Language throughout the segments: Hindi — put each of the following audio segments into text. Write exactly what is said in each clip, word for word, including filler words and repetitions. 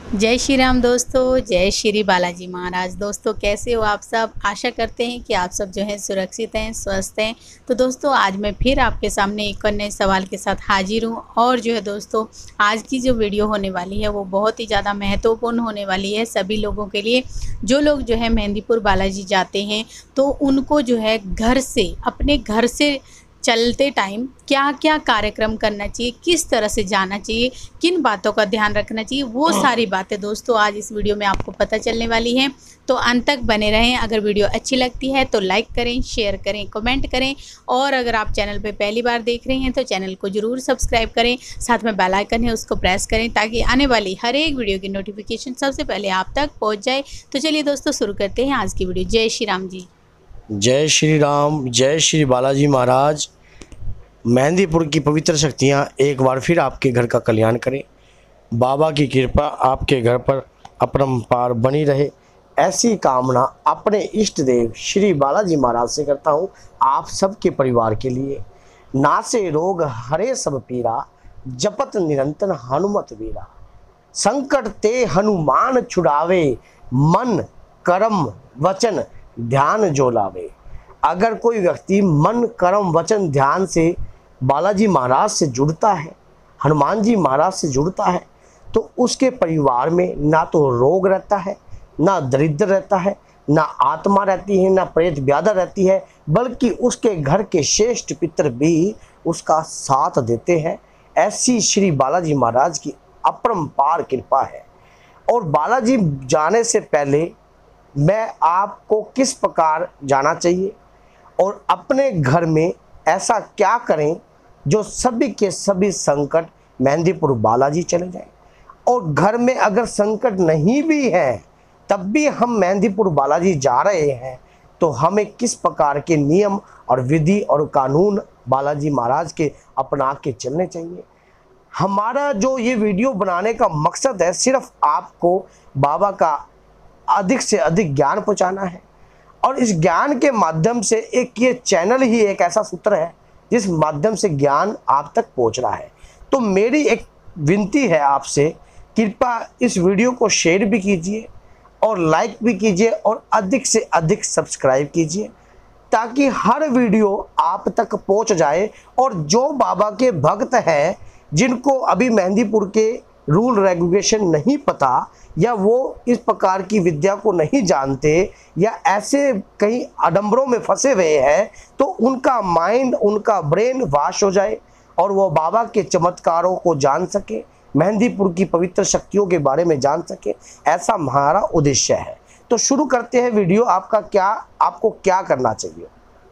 जय श्री राम दोस्तों, जय श्री बालाजी महाराज। दोस्तों कैसे हो आप सब? आशा करते हैं कि आप सब जो है सुरक्षित हैं, स्वस्थ हैं। तो दोस्तों आज मैं फिर आपके सामने एक और नए सवाल के साथ हाजिर हूँ। और जो है दोस्तों आज की जो वीडियो होने वाली है वो बहुत ही ज़्यादा महत्वपूर्ण होने वाली है सभी लोगों के लिए। जो लोग जो है मेहंदीपुर बालाजी जाते हैं तो उनको जो है घर से, अपने घर से चलते टाइम क्या क्या कार्यक्रम करना चाहिए, किस तरह से जाना चाहिए, किन बातों का ध्यान रखना चाहिए, वो सारी बातें दोस्तों आज इस वीडियो में आपको पता चलने वाली हैं। तो अंत तक बने रहें। अगर वीडियो अच्छी लगती है तो लाइक करें, शेयर करें, कमेंट करें। और अगर आप चैनल पे पहली बार देख रहे हैं तो चैनल को ज़रूर सब्सक्राइब करें। साथ में बेल आइकन है उसको प्रेस करें ताकि आने वाली हर एक वीडियो की नोटिफिकेशन सबसे पहले आप तक पहुँच जाए। तो चलिए दोस्तों शुरू करते हैं आज की वीडियो। जय श्री राम जी। जय श्री राम, जय श्री बालाजी महाराज। मेहंदीपुर की पवित्र शक्तियाँ एक बार फिर आपके घर का कल्याण करें। बाबा की कृपा आपके घर पर अपरंपार बनी रहे, ऐसी कामना अपने इष्ट देव श्री बालाजी महाराज से करता हूँ। आप सबके परिवार के लिए। नासे रोग हरे सब पीरा, जपत निरंतर हनुमत वीरा। संकट ते हनुमान छुड़ावे, मन कर्म वचन ध्यान जो लावे। अगर कोई व्यक्ति मन कर्म वचन ध्यान से बालाजी महाराज से जुड़ता है, हनुमान जी महाराज से जुड़ता है, तो उसके परिवार में ना तो रोग रहता है, ना दरिद्र रहता है, ना आत्मा रहती है, ना प्रेत व्याधा रहती है, बल्कि उसके घर के श्रेष्ठ पितर भी उसका साथ देते हैं। ऐसी श्री बालाजी महाराज की अपरंपार कृपा है। और बालाजी जाने से पहले मैं आपको किस प्रकार जाना चाहिए और अपने घर में ऐसा क्या करें जो सभी के सभी संकट मेहंदीपुर बालाजी चले जाएं। और घर में अगर संकट नहीं भी है तब भी हम मेहंदीपुर बालाजी जा रहे हैं तो हमें किस प्रकार के नियम और विधि और कानून बालाजी महाराज के अपना के चलने चाहिए। हमारा जो ये वीडियो बनाने का मकसद है सिर्फ आपको बाबा का अधिक से अधिक ज्ञान पहुंचाना है। और इस ज्ञान के माध्यम से एक ये चैनल ही एक ऐसा सूत्र है जिस माध्यम से ज्ञान आप तक पहुंच रहा है। तो मेरी एक विनती है आपसे, कृपया इस वीडियो को शेयर भी कीजिए और लाइक भी कीजिए और अधिक से अधिक सब्सक्राइब कीजिए ताकि हर वीडियो आप तक पहुंच जाए। और जो बाबा के भक्त हैं जिनको अभी मेहंदीपुर के रूल रेगुलेशन नहीं पता या वो इस प्रकार की विद्या को नहीं जानते या ऐसे कहीं आडंबरों में फंसे हुए हैं, तो उनका माइंड, उनका ब्रेन वाश हो जाए और वो बाबा के चमत्कारों को जान सके, मेहंदीपुर की पवित्र शक्तियों के बारे में जान सके। ऐसा हमारा उद्देश्य है। तो शुरू करते हैं वीडियो। आपका क्या आपको क्या करना चाहिए।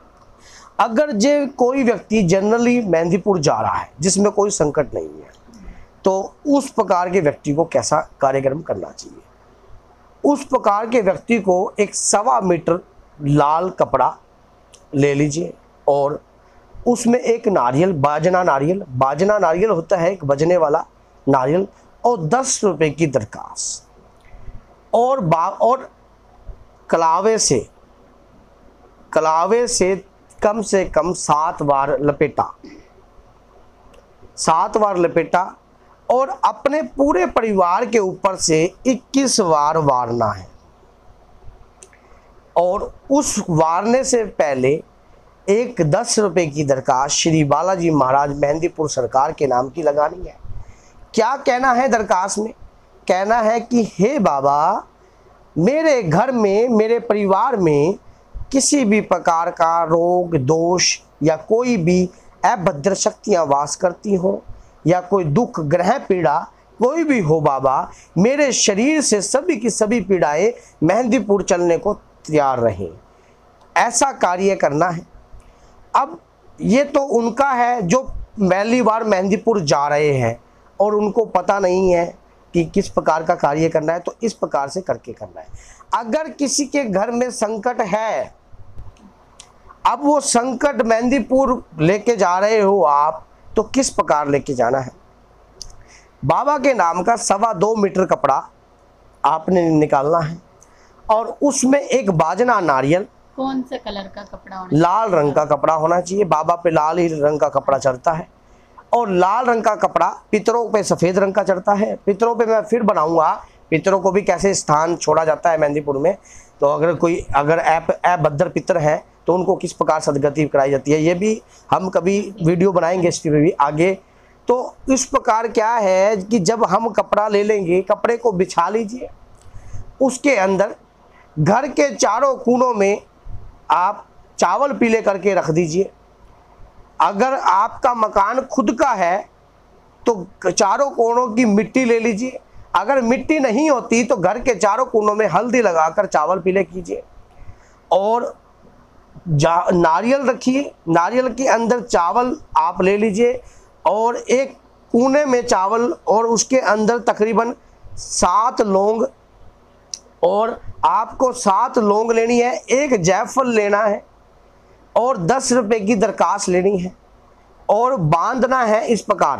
अगर जो कोई व्यक्ति जनरली मेहंदीपुर जा रहा है जिसमें कोई संकट नहीं है तो उस प्रकार के व्यक्ति को कैसा कार्यक्रम करना चाहिए। उस प्रकार के व्यक्ति को एक सवा मीटर लाल कपड़ा ले लीजिए और उसमें एक नारियल, बाजना नारियल, बाजना नारियल होता है एक बजने वाला नारियल, और दस रुपए की दरखास्त और बा और कलावे से कलावे से कम से कम सात बार लपेटा सात बार लपेटा और अपने पूरे परिवार के ऊपर से इक्कीस बार वारना है। और उस वारने से पहले एक दस रुपए की दरखास्त श्री बालाजी महाराज मेहंदीपुर सरकार के नाम की लगानी है। क्या कहना है दरखास्त में? कहना है कि हे बाबा, मेरे घर में, मेरे परिवार में किसी भी प्रकार का रोग, दोष या कोई भी अभद्र शक्तियाँ वास करती हो या कोई दुख, ग्रह पीड़ा कोई भी हो बाबा, मेरे शरीर से सभी की सभी पीड़ाएं मेहंदीपुर चलने को तैयार रहें। ऐसा कार्य करना है। अब ये तो उनका है जो पहली बार मेहंदीपुर जा रहे हैं और उनको पता नहीं है कि किस प्रकार का कार्य करना है, तो इस प्रकार से करके करना है। अगर किसी के घर में संकट है, अब वो संकट मेहंदीपुर लेके जा रहे हो आप, तो किस प्रकार लेके जाना है। बाबा के नाम का सवा दो मीटर कपड़ा आपने निकालना है और उसमें एक बाजना नारियल। कौन सा कलर का कपड़ा होना? लाल रंग का कपड़ा होना चाहिए। बाबा पे लाल ही रंग का कपड़ा चढ़ता है और लाल रंग का कपड़ा पितरों पे सफ़ेद रंग का चढ़ता है। पितरों पे मैं फिर बनाऊंगा पितरों को भी कैसे स्थान छोड़ा जाता है मेहंदीपुर में, तो अगर कोई अगर ऐप अभद्र पितर हैं तो उनको किस प्रकार सदगति कराई जाती है, ये भी हम कभी वीडियो बनाएंगे इस पे भी आगे। तो इस प्रकार क्या है कि जब हम कपड़ा ले लेंगे, कपड़े को बिछा लीजिए, उसके अंदर घर के चारों कोनों में आप चावल पीले करके रख दीजिए। अगर आपका मकान खुद का है तो चारों कोनों की मिट्टी ले लीजिए। अगर मिट्टी नहीं होती तो घर के चारों कोनों में हल्दी लगाकर चावल पीले कीजिए और नारियल रखिए। नारियल के अंदर चावल आप ले लीजिए और एक कोने में चावल और उसके अंदर तकरीबन सात लौंग, और आपको सात लौंग लेनी है, एक जायफल लेना है और दस रुपए की दरखास्त लेनी है और बांधना है इस प्रकार,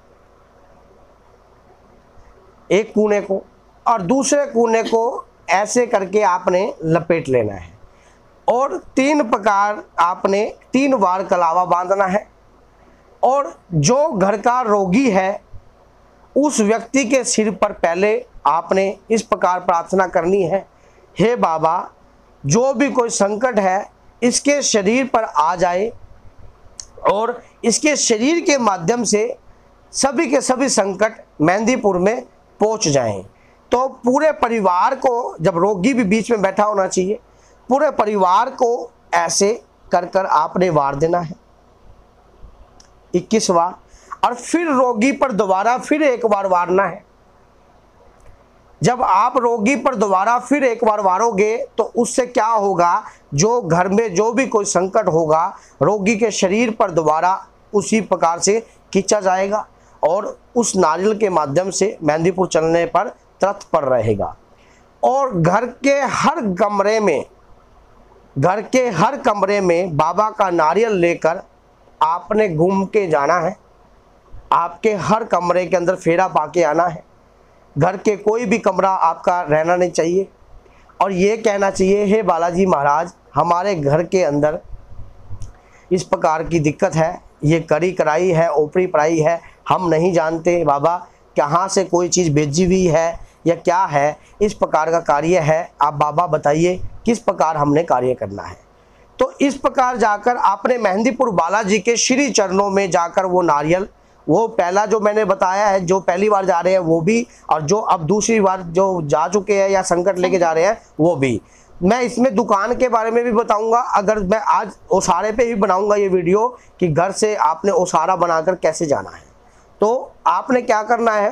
एक कोने को और दूसरे कोने को ऐसे करके आपने लपेट लेना है और तीन प्रकार आपने तीन बार कलावा बांधना है। और जो घर का रोगी है उस व्यक्ति के सिर पर पहले आपने इस प्रकार प्रार्थना करनी है, हे बाबा जो भी कोई संकट है इसके शरीर पर आ जाए और इसके शरीर के माध्यम से सभी के सभी संकट मेहंदीपुर में पहुंच जाएं। तो पूरे परिवार को, जब रोगी भी बीच में बैठा होना चाहिए, पूरे परिवार को ऐसे कर कर आपने वार देना है इक्कीस बार, और फिर रोगी पर दोबारा फिर एक बार वारना है। जब आप रोगी पर दोबारा फिर एक बार वारोगे तो उससे क्या होगा, जो घर में जो भी कोई संकट होगा रोगी के शरीर पर दोबारा उसी प्रकार से खींचा जाएगा और उस नारियल के माध्यम से मेहंदीपुर चलने पर तत्पर रहेगा। और घर के हर कमरे में घर के हर कमरे में बाबा का नारियल लेकर आपने घूम के जाना है। आपके हर कमरे के अंदर फेरा पाके आना है। घर के कोई भी कमरा आपका रहना नहीं चाहिए और ये कहना चाहिए, हे बालाजी महाराज हमारे घर के अंदर इस प्रकार की दिक्कत है, ये करी कराई है, ओपरी पड़ाई है, हम नहीं जानते बाबा कहाँ से कोई चीज़ भेजी हुई है या क्या है, इस प्रकार का कार्य है, आप बाबा बताइए किस प्रकार हमने कार्य करना है। तो इस प्रकार जाकर आपने मेहंदीपुर बालाजी के श्री चरणों में जाकर वो नारियल, वो पहला जो मैंने बताया है, जो पहली बार जा रहे हैं वो भी, और जो अब दूसरी बार जो जा चुके हैं या संकट लेके जा रहे हैं वो भी, मैं इसमें दुकान के बारे में भी बताऊंगा। अगर मैं आज ओसारे पे भी बनाऊंगा ये वीडियो कि घर से आपने ओसारा बनाकर कैसे जाना है। तो आपने क्या करना है,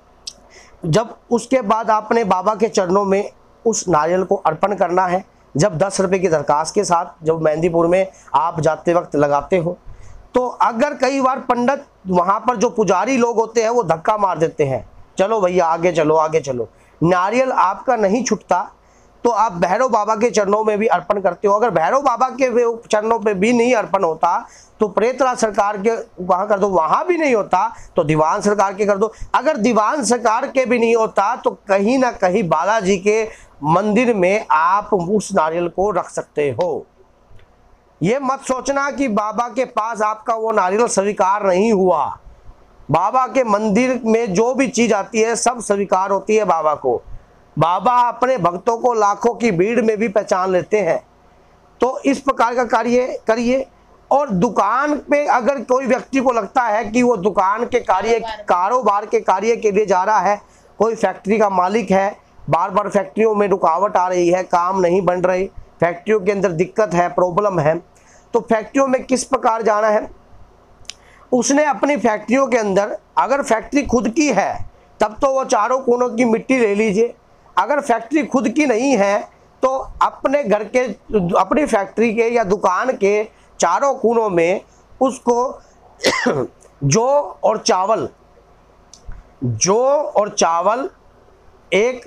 जब उसके बाद आपने बाबा के चरणों में उस नारियल को अर्पण करना है। जब दस रुपये की दरखास्त के साथ जब मेहंदीपुर में आप जाते वक्त लगाते हो, तो अगर कई बार पंडित वहाँ पर जो पुजारी लोग होते हैं वो धक्का मार देते हैं, चलो भैया आगे चलो आगे चलो, नारियल आपका नहीं छूटता, तो आप भैरव बाबा के चरणों में भी अर्पण करते हो। अगर भैरव बाबा के चरणों पे भी नहीं अर्पण होता तो प्रेतराज सरकार के वहाँ कर दो, वहाँ भी नहीं होता तो दीवान सरकार के कर दो। अगर दीवान सरकार के भी नहीं होता तो कहीं ना कहीं बालाजी के मंदिर में आप उस नारियल को रख सकते हो। ये मत सोचना कि बाबा के पास आपका वो नारियल स्वीकार नहीं हुआ। बाबा के मंदिर में जो भी चीज़ आती है सब स्वीकार होती है बाबा को। बाबा अपने भक्तों को लाखों की भीड़ में भी पहचान लेते हैं। तो इस प्रकार का कार्य करिए। और दुकान पे अगर कोई व्यक्ति को लगता है कि वो दुकान के कार्य कारोबार के कार्य के लिए जा रहा है, कोई फैक्ट्री का मालिक है, बार बार फैक्ट्रियों में रुकावट आ रही है, काम नहीं बन रही, फैक्ट्रियों के अंदर दिक्कत है, प्रॉब्लम है, तो फैक्ट्रियों में किस प्रकार जाना है, उसने अपनी फैक्ट्रियों के अंदर, अगर फैक्ट्री खुद की है तब तो वो चारों कोनों की मिट्टी ले लीजिए। अगर फैक्ट्री खुद की नहीं है तो अपने घर के, अपनी फैक्ट्री के या दुकान के चारों कोनों में उसको जौ और चावल जौ और चावल एक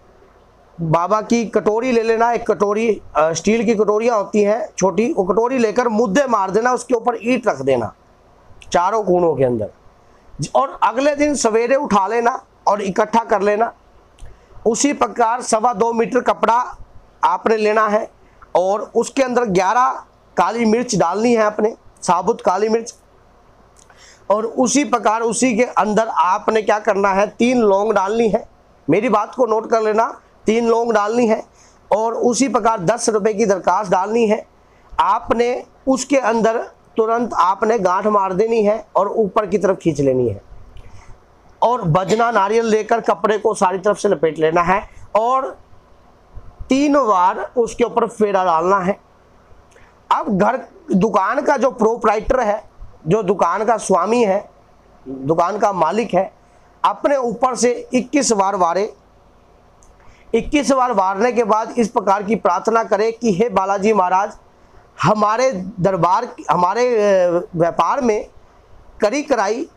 बाबा की कटोरी ले लेना। एक कटोरी, स्टील की कटोरियाँ होती हैं छोटी, वो कटोरी लेकर मुद्दे मार देना, उसके ऊपर ईंट रख देना चारों कोनों के अंदर, और अगले दिन सवेरे उठा लेना और इकट्ठा कर लेना। उसी प्रकार सवा दो मीटर कपड़ा आपने लेना है और उसके अंदर ग्यारह काली मिर्च डालनी है, अपने साबुत काली मिर्च। और उसी प्रकार उसी के अंदर आपने क्या करना है, तीन लौंग डालनी है मेरी बात को नोट कर लेना, तीन लौंग डालनी है और उसी प्रकार दस रुपए की दरखास्त डालनी है। आपने उसके अंदर तुरंत आपने गांठ मार देनी है और ऊपर की तरफ खींच लेनी है और बजना नारियल लेकर कपड़े को सारी तरफ से लपेट लेना है और तीन बार उसके ऊपर फेरा डालना है। अब घर दुकान का जो प्रोप्राइटर है, जो दुकान का स्वामी है, दुकान का मालिक है, अपने ऊपर से इक्कीस बार वारे। इक्कीस बार वारने के बाद इस प्रकार की प्रार्थना करे कि हे बालाजी महाराज, हमारे दरबार, हमारे व्यापार में करी कराई,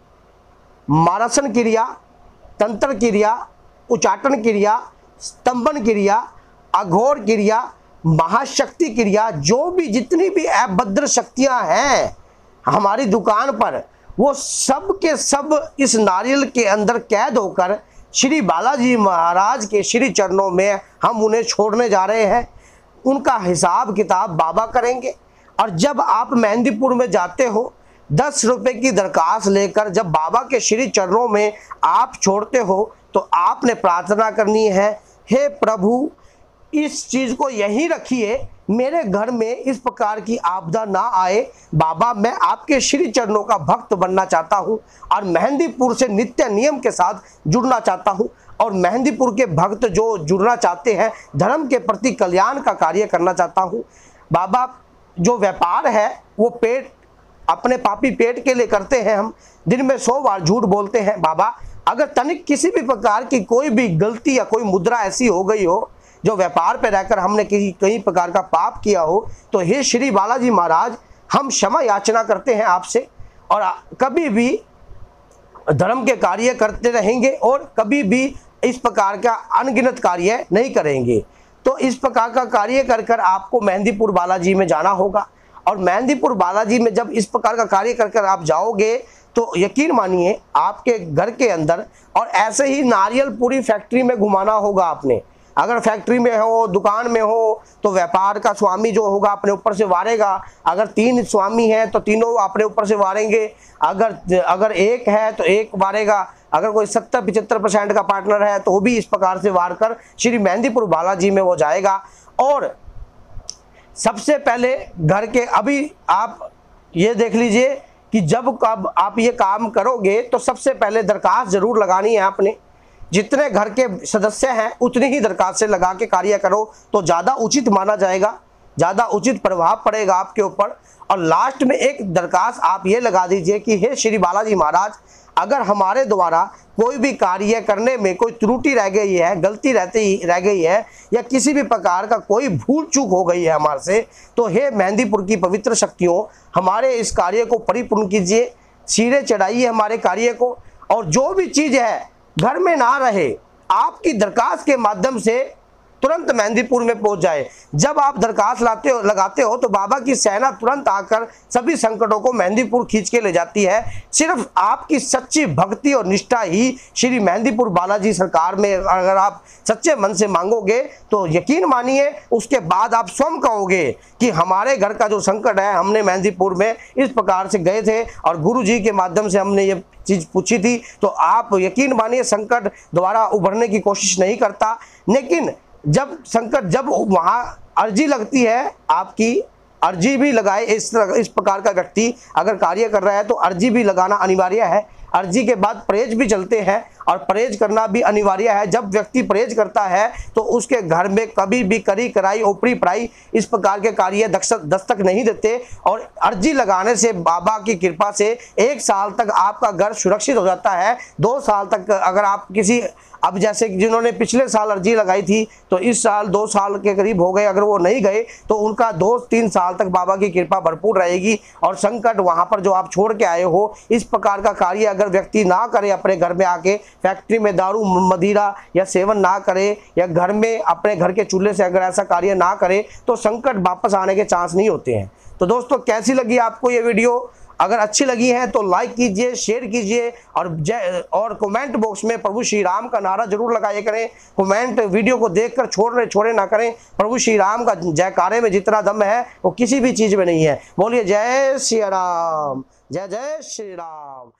मारसन क्रिया, तंत्र क्रिया, उच्चाटन क्रिया, स्तंभन क्रिया, अघोर क्रिया, महाशक्ति क्रिया, जो भी जितनी भी अभद्र शक्तियां हैं हमारी दुकान पर, वो सब के सब इस नारियल के अंदर कैद होकर श्री बालाजी महाराज के श्री चरणों में हम उन्हें छोड़ने जा रहे हैं। उनका हिसाब किताब बाबा करेंगे। और जब आप मेहंदीपुर में जाते हो, दस रुपए की दरखास्त लेकर जब बाबा के श्री चरणों में आप छोड़ते हो, तो आपने प्रार्थना करनी है, हे प्रभु, इस चीज़ को यहीं रखिए, मेरे घर में इस प्रकार की आपदा ना आए। बाबा, मैं आपके श्री चरणों का भक्त बनना चाहता हूँ और मेहंदीपुर से नित्य नियम के साथ जुड़ना चाहता हूँ। और मेहंदीपुर के भक्त जो जुड़ना चाहते हैं, धर्म के प्रति कल्याण का कार्य करना चाहता हूँ। बाबा, जो व्यापार है वो पेट, अपने पापी पेट के लिए करते हैं, हम दिन में सौ बार झूठ बोलते हैं। बाबा, अगर तनिक किसी भी प्रकार की कोई भी गलती या कोई मुद्रा ऐसी हो गई हो जो व्यापार पे रहकर हमने किसी कई प्रकार का पाप किया हो, तो हे श्री बालाजी महाराज, हम क्षमा याचना करते हैं आपसे और कभी भी धर्म के कार्य करते रहेंगे और कभी भी इस प्रकार का अनगिनत कार्य नहीं करेंगे। तो इस प्रकार का कार्य कर कर आपको मेहंदीपुर बालाजी में जाना होगा। और मेहंदीपुर बालाजी में जब इस प्रकार का कार्य कर कर आप जाओगे, तो यकीन मानिए आपके घर के अंदर, और ऐसे ही नारियल पूरी फैक्ट्री में घुमाना होगा आपने। अगर फैक्ट्री में हो, दुकान में हो, तो व्यापार का स्वामी जो होगा अपने ऊपर से वारेगा। अगर तीन स्वामी हैं तो तीनों अपने ऊपर से वारेंगे। अगर अगर एक है तो एक वारेगा। अगर कोई सत्तर पिचहत्तर परसेंट का पार्टनर है तो वो भी इस प्रकार से वार कर श्री मेहंदीपुर बालाजी में वो जाएगा। और सबसे पहले घर के, अभी आप ये देख लीजिए कि जब कब आप ये काम करोगे तो सबसे पहले दरखास्त जरूर लगानी है आपने। जितने घर के सदस्य हैं उतनी ही दरखास्त से लगा के कार्य करो तो ज़्यादा उचित माना जाएगा, ज़्यादा उचित प्रभाव पड़ेगा आपके ऊपर। और लास्ट में एक दरखास्त आप ये लगा दीजिए कि हे श्री बालाजी महाराज, अगर हमारे द्वारा कोई भी कार्य करने में कोई त्रुटि रह गई है, गलती रहती रह गई है, या किसी भी प्रकार का कोई भूल चूक हो गई है हमारे से, तो हे मेहंदीपुर की पवित्र शक्तियों, हमारे इस कार्य को परिपूर्ण कीजिए, सिरे चढ़ाइए हमारे कार्य को। और जो भी चीज़ है घर में ना रहे, आपकी दरखास्त के माध्यम से तुरंत मेहंदीपुर में पहुंच जाए। जब आप दरखास्त लाते हो लगाते हो तो बाबा की सेना तुरंत आकर सभी संकटों को मेहंदीपुर खींच के ले जाती है। सिर्फ आपकी सच्ची भक्ति और निष्ठा ही श्री मेहंदीपुर बालाजी सरकार में अगर आप सच्चे मन से मांगोगे तो यकीन मानिए उसके बाद आप स्वयं कहोगे कि हमारे घर का जो संकट है, हमने मेहंदीपुर में इस प्रकार से गए थे और गुरु जी के माध्यम से हमने ये चीज़ पूछी थी। तो आप यकीन मानिए संकट द्वारा उभरने की कोशिश नहीं करता, लेकिन जब संकट, जब वहाँ अर्जी लगती है, आपकी अर्जी भी लगाए। इस इस प्रकार का व्यक्ति अगर कार्य कर रहा है तो अर्जी भी लगाना अनिवार्य है। अर्जी के बाद परहेज भी चलते हैं और परहेज करना भी अनिवार्य है। जब व्यक्ति परहेज करता है तो उसके घर में कभी भी करी कराई ओपरी पड़ाई इस प्रकार के कार्य दस्तक नहीं देते। और अर्जी लगाने से बाबा की कृपा से एक साल तक आपका घर सुरक्षित हो जाता है। दो साल तक अगर आप किसी, अब जैसे जिन्होंने पिछले साल अर्जी लगाई थी तो इस साल दो साल के करीब हो गए, अगर वो नहीं गए तो उनका दो तीन साल तक बाबा की कृपा भरपूर रहेगी। और संकट वहाँ पर जो आप छोड़ के आए हो, इस प्रकार का कार्य अगर व्यक्ति ना करे, अपने घर में आके फैक्ट्री में दारू मदिरा या सेवन ना करे, या घर में अपने घर के चूल्हे से अगर ऐसा कार्य ना करे, तो संकट वापस आने के चांस नहीं होते हैं। तो दोस्तों, कैसी लगी आपको ये वीडियो? अगर अच्छी लगी है तो लाइक कीजिए, शेयर कीजिए और जय और कमेंट बॉक्स में प्रभु श्री राम का नारा जरूर लगाया करें। कमेंट वीडियो को देखकर छोड़ छोड़े ना करें। प्रभु श्री राम का जयकारे में जितना दम है वो किसी भी चीज़ में नहीं है। बोलिए जय श्री राम, जय जय श्री राम।